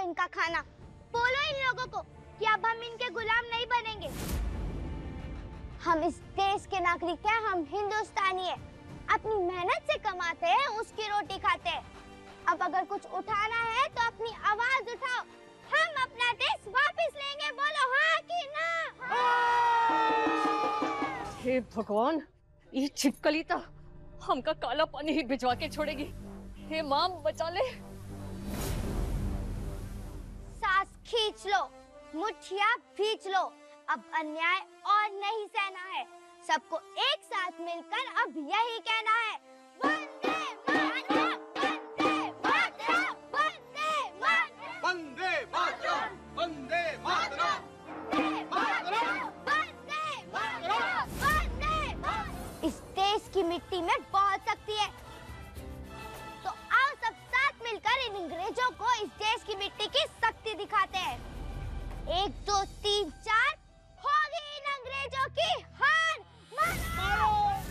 इनका खाना। बोलो इन लोगों को कि अब हम इनके गुलाम नहीं बनेंगे। हम इस देश के नागरिक हैं, हम हिंदुस्तानी हैं, अपनी मेहनत से कमाते हैं, उसकी रोटी खाते हैं। अब अगर कुछ उठाना है तो अपनी आवाज उठाओ, हम अपना देश वापस लेंगे। बोलो हाँ कि ना? हे भगवान, ये छिपकली तो हमका काला पानी ही भिजवा के छोड़ेगी। हे माँ बचा ले। सांस खींच लो, मुठ्ठियां भींच लो। अब अन्याय और नहीं सहना है, सबको एक साथ मिलकर अब यही कहना है, वंदे मातरम, वंदे मातरम, वंदे मातरम, वंदे मातरम, वंदे मातरम, वंदे मातरम, वंदे मातरम। इस देश की मिट्टी में बहुत शक्ति है, तो आओ सब साथ मिलकर इन अंग्रेजों को इस देश की मिट्टी की शक्ति दिखाते हैं। 1 2 3 4 होगी इन अंग्रेजों की हार। मारो!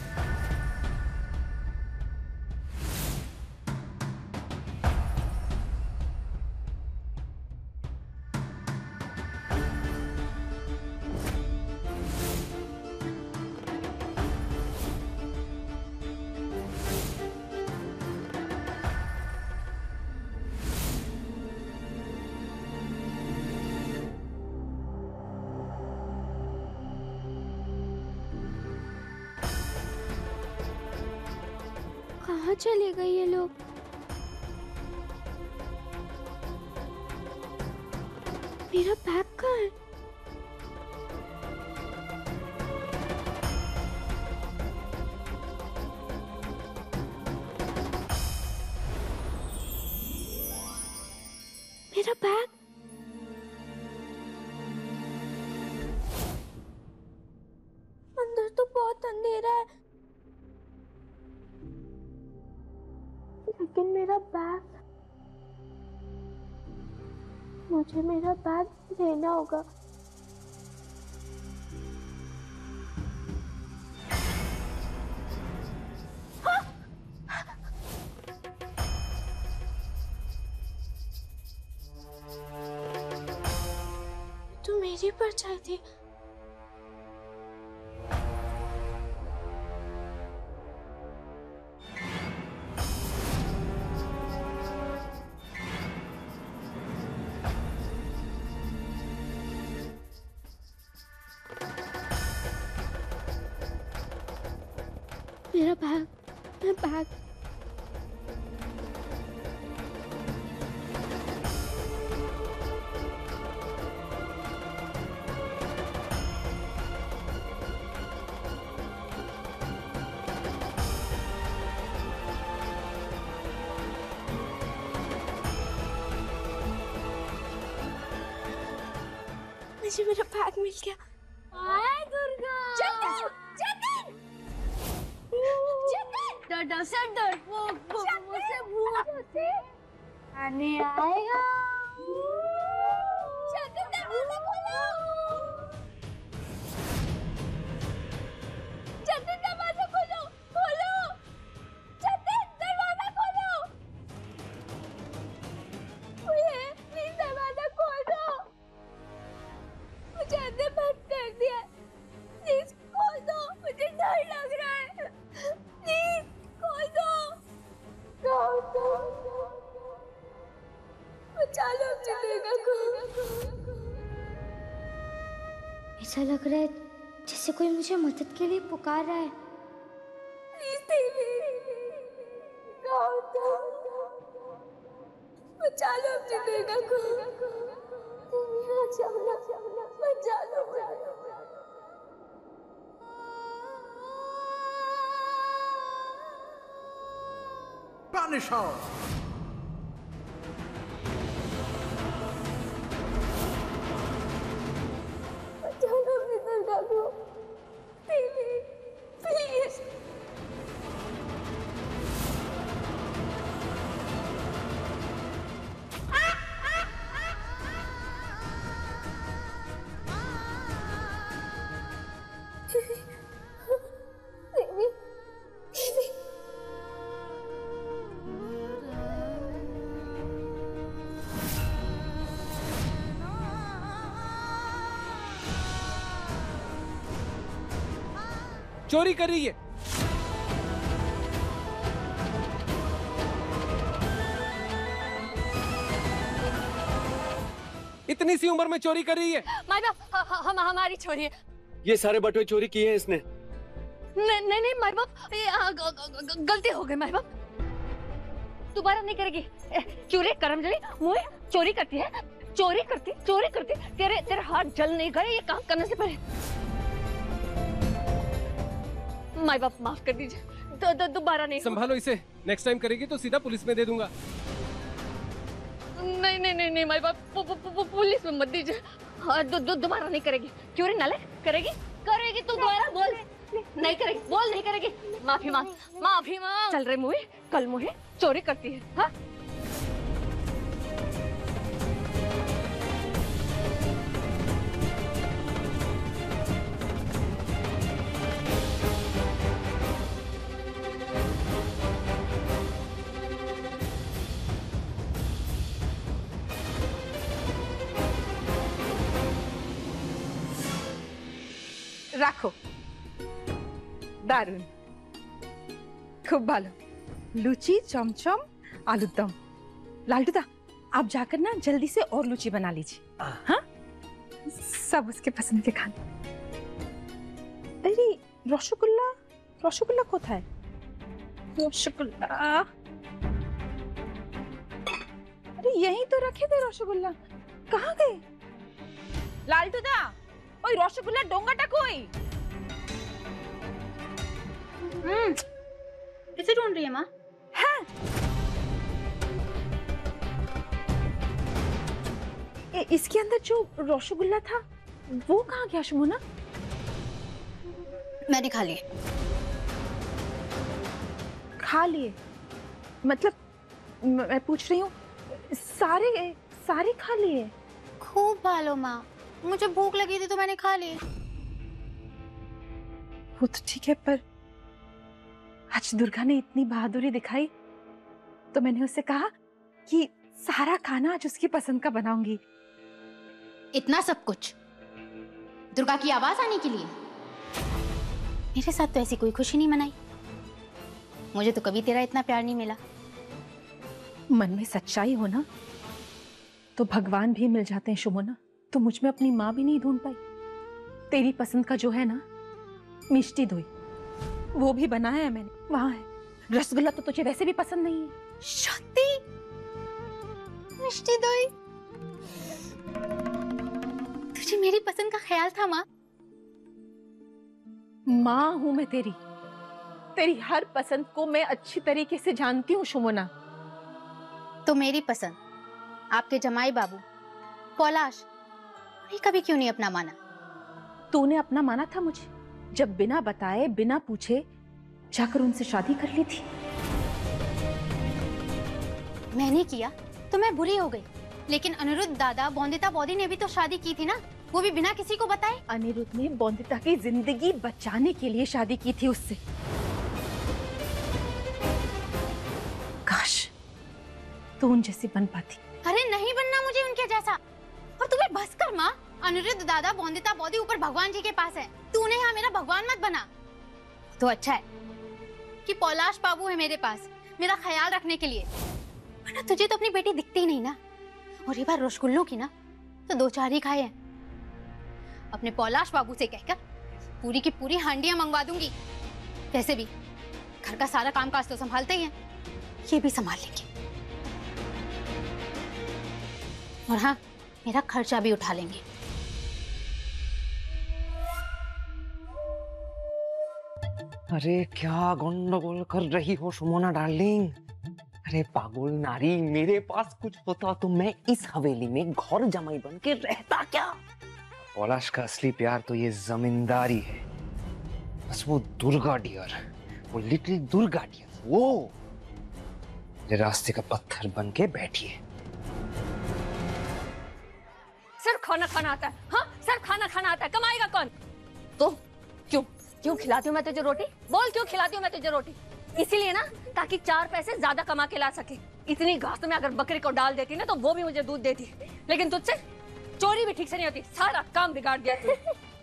कहाँ चले गए ये लोग? मेरा बैग कहाँ है? मेरा बैग? अंदर तो बहुत अंधेरा है, लेकिन मेरा बैग, मुझे मेरा बैग लेना होगा। तो मेरी परछाई थी। मेरा बैग, मेरा बैग। मुझे मेरा बैग मिल गया। हाय दुर्गा! जतिन! जतिन! डर से डरपोक मुझसे भूत आने आएगा। जतिन दरवाजा खोलो! जतिन दरवाजा खोलो! खोलो! जतिन दरवाजा खोलो! प्लीज दरवाजा खोल दो। मुझे अंदर बंद कर दिया, प्लीज खोल दो, मुझे डर लग रहा है, प्लीज खोल दो, खोल दो, बचा लो जिंदगी को। ऐसा लग रहा है जैसे कोई मुझे मदद के लिए पुकार रहा है। प्लीज देवी, खोल दो, बचा लो जिंदगी को। बचा लो, Punish her! बचा लो अपनी दुर्गा को, प्लीज। चोरी कर रही है। इतनी सी उम्र में चोरी कर रही है। माई बाप हमारी चोरी है। ये सारे बटुए चोरी किए हैं इसने। नहीं माई बाप, ये गलती हो गई माई बाप, दोबारा नहीं करेगी। क्यों रे करमजली, मुझे चोरी करती है, चोरी करती। तेरे हाथ जल नहीं गए ये काम करने से पहले? माई बाप माफ कर दीजिए, दोबारा नहीं। संभालो इसे, नेक्स्ट टाइम करेगी तो सीधा पुलिस में दे दूंगा। नहीं माई बाप, पुलिस में मत दीजिए। हाँ, दोबारा नहीं करेगी। क्यों रे नाले, करेगी तू दोबारा? बोल नहीं करेगी, बोल नहीं करेगी। माफी मांग। चल रहे मुझे, कल मुझे चोरी करती है। हाँ রাখো, দারুন, खूब ভালো। लूची, चमचम, आलू दम। लालटूदा, आप जाकर ना जल्दी से और लूची बना लीजिए। हाँ, सब उसके पसंद के खाने। अरे रसगुल्ला कोথায়? रसगुल्ला, अरे यहीं तो रखे थे रसगुल्ला, कहाँ गए? लालटूदा, ওই রসগোল্লার ডোঙ্গাটা কই? किसे ढूंढ रही है माँ? হ্যাঁ, इसके अंदर जो रसगुल्ला था वो कहाँ गया सुमोना? मैंने खा लिए। खा लिए मतलब मैं पूछ रही हूँ सारे खा लिए? खूब भालो माँ, मुझे भूख लगी थी तो मैंने खा लिए। वो तो ठीक है, पर आज दुर्गा ने इतनी बहादुरी दिखाई तो मैंने उससे कहा कि सारा खाना आज उसकी पसंद का बनाऊंगी। इतना सब कुछ दुर्गा की आवाज आने के लिए? मेरे साथ तो ऐसी कोई खुशी नहीं मनाई। मुझे तो कभी तेरा इतना प्यार नहीं मिला। मन में सच्चाई हो ना तो भगवान भी मिल जाते हैं सुमोना। तो मुझ में अपनी माँ भी नहीं ढूंढ पाई। तेरी पसंद का जो है ना, मिष्टी दोई, वो भी बनाया है मैंने, वहां है। रसगुल्ला तो तुझे वैसे भी पसंद नहीं है। शक्ति, मिष्टी दोई, तुझे मेरी पसंद का ख्याल था माँ? माँ हूं मैं तेरी हर पसंद को मैं अच्छी तरीके से जानती हूँ सुमोना। तो मेरी पसंद आपके जमाई बाबू पौलाश ये कभी क्यों नहीं अपना माना? तूने अपना माना था मुझे, जब बिना बताए बिना पूछे जाकर उनसे शादी कर ली थी। मैंने किया तो मैं बुरी हो गई, लेकिन अनिरुद्ध दादा बोंदिता बौदी ने भी तो शादी की थी ना, वो भी बिना किसी को बताए। अनिरुद्ध ने बोंदिता की जिंदगी बचाने के लिए शादी की थी उससे। काश तू उन जैसी बन पाती। अरे नहीं बनना मुझे उनके जैसा। और तुम्हें बस कर माँ, अनिरुद्ध दादा बोंदिता बौदी ऊपर भगवान जी के पास है, तूने यहाँ मेरा भगवान मत बना। तो अच्छा है कि पौलाश बाबू है मेरे पास, मेरा ख्याल रखने के लिए, वरना तुझे तो अपनी बेटी दिखती ही नहीं ना। और ये बार रसगुल्लों की ना तो 2-4 ही खाए हैं। अपने पौलाश बाबू से कहकर पूरी की पूरी हांडियां मंगवा दूंगी। वैसे भी घर का सारा काम काज तो संभालते ही हैं, ये भी संभाल लेंगे। और हाँ, मेरा खर्चा भी उठा लेंगे। अरे क्या गंडगोल कर रही हो सुमोना डार्लिंग? अरे पागल नारी, मेरे पास कुछ होता तो मैं इस हवेली में घौर जमाई बन के रहता क्या? पौलाश का असली प्यार तो ये जमींदारी है। बस वो दुर्गा डियर, वो लिटिल दुर्गा डियर, वो मेरे रास्ते का पत्थर बन के बैठी है। सिर्फ खाना खाना आता है? हाँ, सिर्फ खाना खाना आता है, कमाएगा कौन? तो क्यों खिलाती हूँ मैं तुझे रोटी? बोल क्यों खिलाती हूँ मैं तुझे रोटी? इसीलिए ना, ताकि 4 पैसे ज्यादा कमा के ला सके। इतनी घास में अगर बकरी को डाल देती ना तो वो भी मुझे दूध देती, लेकिन तुझसे चोरी भी ठीक से नहीं होती। सारा काम बिगाड़ दिया तू।